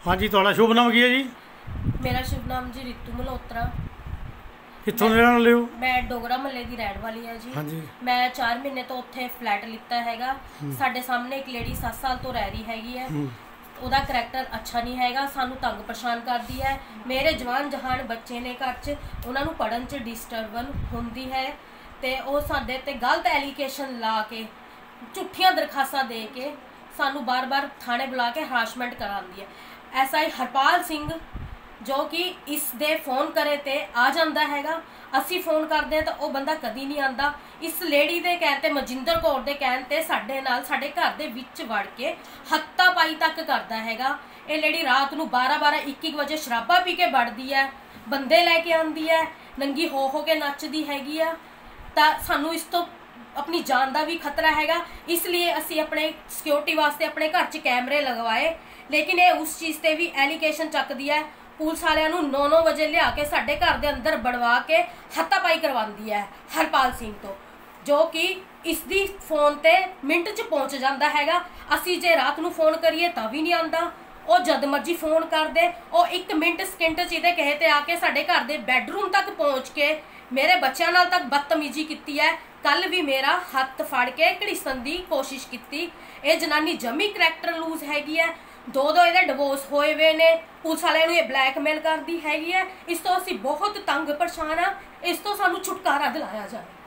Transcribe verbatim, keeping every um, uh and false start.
हाँ जी, तुहाडा शुभ नाम की है जी? मेरा शुभ नाम जी रितू मल्होत्रा। कित्थों दे रहण वाले हो? मैं डोगरा महल्ले की रहण वाली हाँ जी। हाँ जी। मैं चार महीने तो उत्थे फ्लैट लिता हैगा। साडे सामने एक लेडी सत्त साल तो रह रही हैगी है। ਉਹਦਾ ਕਰੈਕਟਰ ਅੱਛਾ ਨਹੀਂ ਹੈਗਾ, ਸਾਨੂੰ ਤੰਗ ਪਰੇਸ਼ਾਨ ਕਰਦੀ ਹੈ। ਮੇਰੇ ਜਵਾਨ ਜਹਾਨ ਬੱਚੇ ਨੇ ਘਰ 'ਚ, ਉਹਨਾਂ ਨੂੰ ਪੜ੍ਹਨ 'ਚ ਡਿਸਟਰਬਨ ਹੁੰਦੀ ਹੈ ਤੇ ਉਹ ਸਾਡੇ ਤੇ ਗਲਤ ਐਲੀਗੇਸ਼ਨ ਲਾ ਕੇ ਝੂਠੀਆਂ ਦਰਖਾਸਤਾਂ ਦੇ ਕੇ ਸਾਨੂੰ ਬਾਰ-ਬਾਰ ਥਾਣੇ ਬੁਲਾ ਕੇ ਹਰਾਸਮੈਂਟ ਕਰਾਉਂਦੀ ਹੈ। ਐਸਾ ਹੀ ਹਰਪਾਲ ਸਿੰਘ जो कि इस दे फोन करे ते आ जाता हैगा, असी फोन करते हैं तो वह बंदा कदी नहीं आता। इस लेडी के कहण ते मजिंदर कौर के कहण ते साडे नाल साडे घर दे विच वड़ के हत्तापाई तक करता हैगा। ये लेडी रात नूं बारह बारह एक एक बजे शराबा पी के वड़दी है, बंदे लैके आंदी है, नंगी हो हो के नचदी हैगी है। तां सानूं इस तो अपनी जान का भी खतरा हैगा, इसलिए असी अपने सिक्योरिटी वास्ते अपने घर च कैमरे लगवाए। लेकिन ये उस चीज़ ते भी एलीगेशन चकदी है। पुलिस वालियां नूं नौ नौ वजे लिया के साडे घर दे अंदर बड़वा के हत्तापाई करवांदी है हरपाल सिंह तो, जो कि इसदी फोन ते मिंट च पहुंच जाता हैगा। असी जे रात नूं फोन करिए तां भी नहीं आंदा, ਉਹ जद मर्जी फोन कर दे। ਉਹ एक मिनट सकिंट च ਇਹਦੇ कहे ते आके साडे घर दे बैडरूम तक पहुंच के मेरे बच्चों नाल तक बदतमीजी की है। कल भी मेरा हत्थ फड़ के घड़ीसन की कोशिश की। ये जनानी जमी करैक्टर लूज हैगी है। दो दो ये डिवोर्स होए हुए ने, पुलिस वाले ये ब्लैकमेल करती हैगी है। इस तो असी बहुत तंग परेशान हाँ, इस तो सानू छुटकारा दिलाया जाए।